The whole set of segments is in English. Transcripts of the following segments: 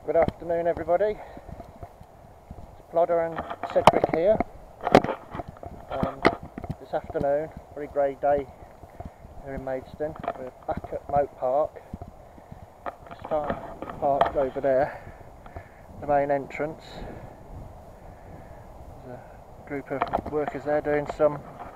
Good afternoon everybody, it's Plodder and Cedric here. This afternoon, very grey day here in Maidstone. We're back at Moat Park, just parked over there, the main entrance. There's a group of workers there doing some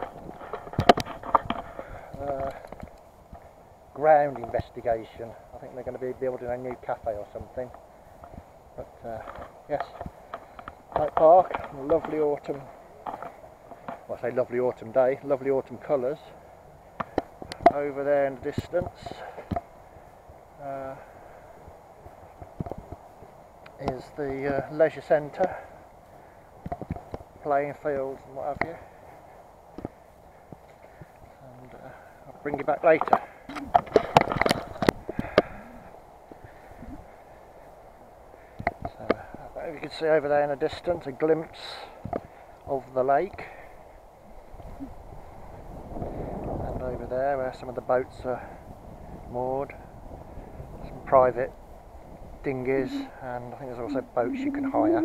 ground investigation. I think they're going to be building a new cafe or something. But yes, Moat Park, lovely autumn, well, I say lovely autumn day, lovely autumn colours. Over there in the distance is the leisure centre, playing fields and what have you. And I'll bring you back later. You can see over there in the distance a glimpse of the lake, and over there where some of the boats are moored, some private dinghies, and I think there's also boats you can hire.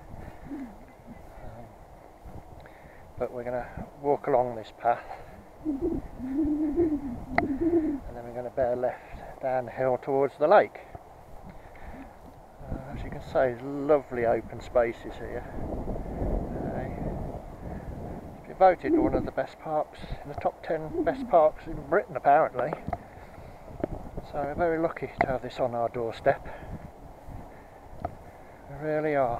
But we're going to walk along this path and then we're going to bear left down the hill towards the lake. As you can see, lovely open spaces here. It's been voted one of the best parks, in the top 10 best parks in Britain apparently. So we're very lucky to have this on our doorstep. We really are.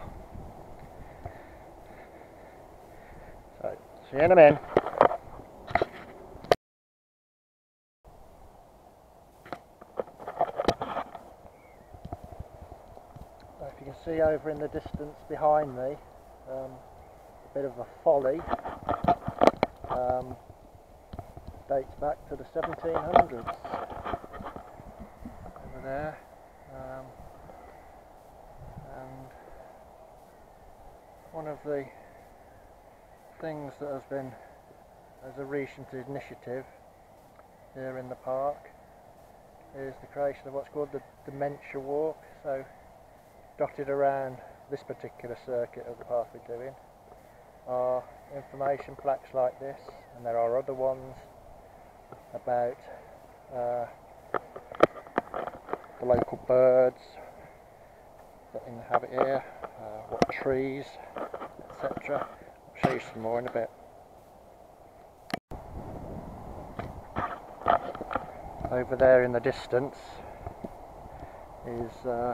So, see you in a minute. You can see over in the distance behind me a bit of a folly, dates back to the 1700s over there, and one of the things that has been as a recent initiative here in the park is the creation of what's called the dementia walk. So dotted around this particular circuit of the path we're doing are information plaques like this, and there are other ones about the local birds that inhabit here, what trees, etc. I'll show you some more in a bit. Over there in the distance is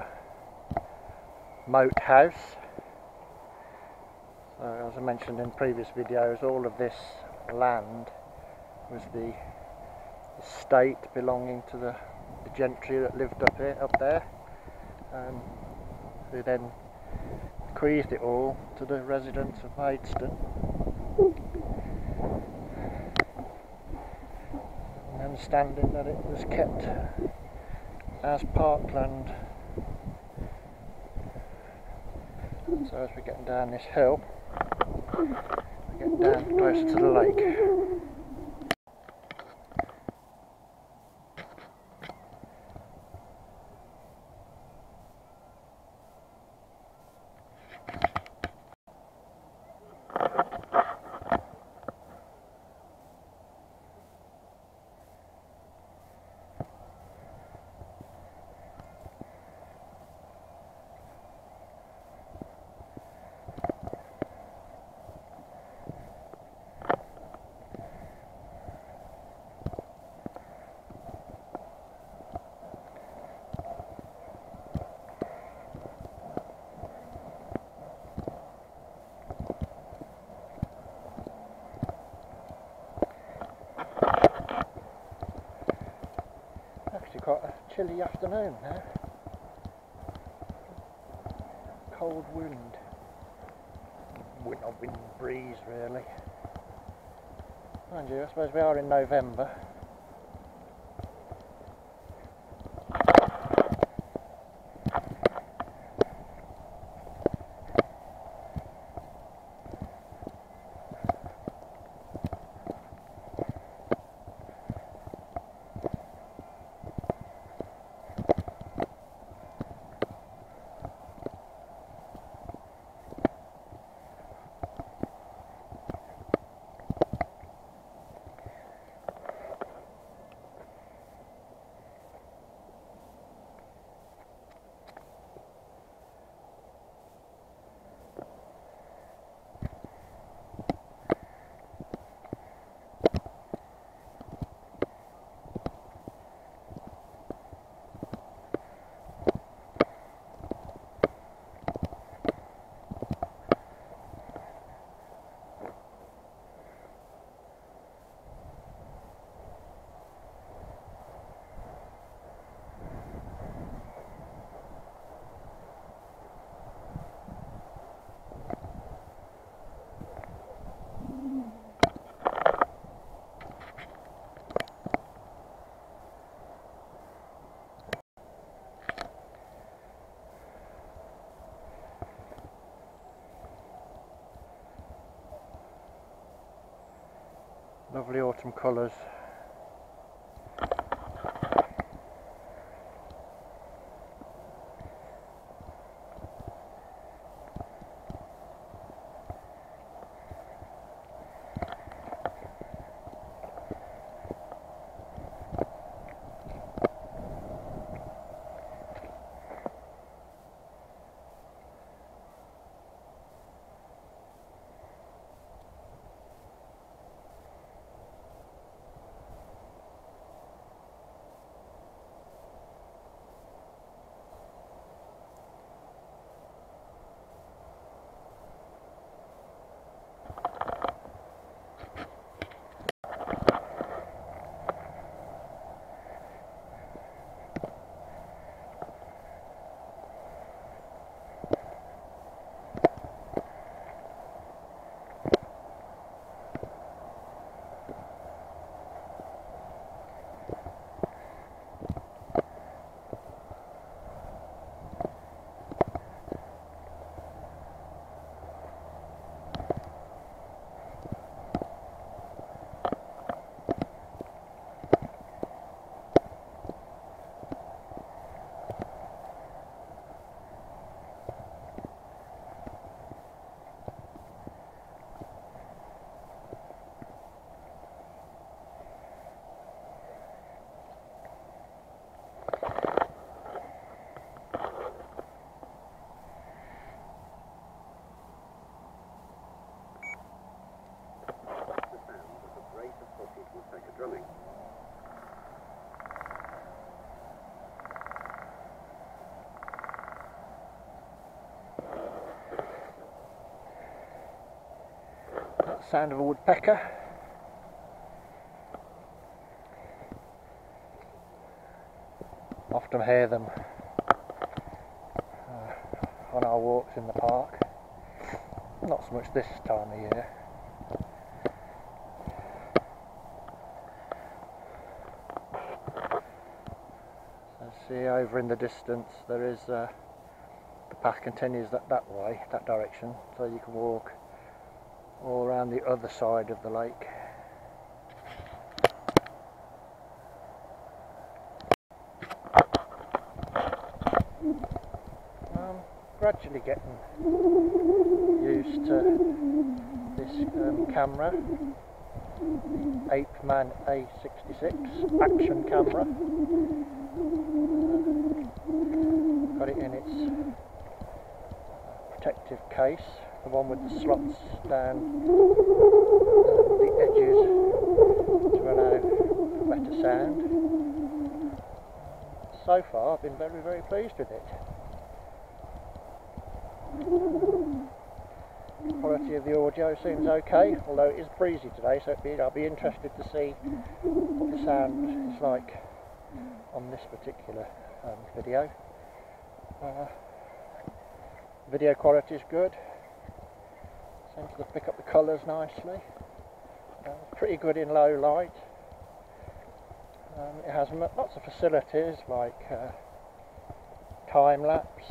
Moat House. So, as I mentioned in previous videos, all of this land was the estate belonging to the gentry that lived up there, who then bequeathed it all to the residents of Maidstone. And understanding that it was kept as parkland. So as we're getting down this hill, we're getting down closer to the lake. Quite a chilly afternoon now. Cold wind. Not wind, breeze really. Mind you, I suppose we are in November. Lovely autumn colours. Drumming. That's the sound of a woodpecker. Often hear them on our walks in the park. Not so much this time of year. See over in the distance there is the path continues that way, that direction, so you can walk all around the other side of the lake. I'm gradually getting used to this camera, the Apeman A66 action camera. Got it in its protective case, the one with the slots down the edges to allow better sound. So far I've been very, very pleased with it. The quality of the audio seems okay, although it is breezy today, so I'll be interested to see what the sound is like on this particular video. Video quality is good, seems to pick up the colours nicely, pretty good in low light. It has lots of facilities like time lapse,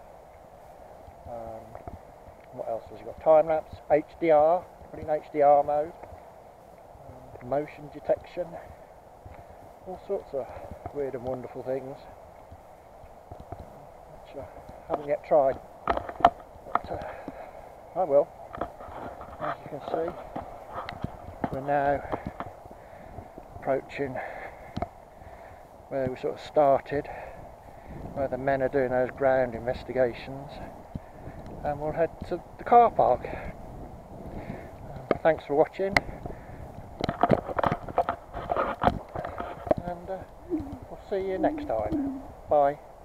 what else has it got? Time lapse, HDR, put in HDR mode, motion detection, all sorts of weird and wonderful things which I haven't yet tried, but I will. As you can see, we're now approaching where we sort of started, where the men are doing those ground investigations, and we'll head to the car park. Thanks for watching, and we'll see you next time. Bye.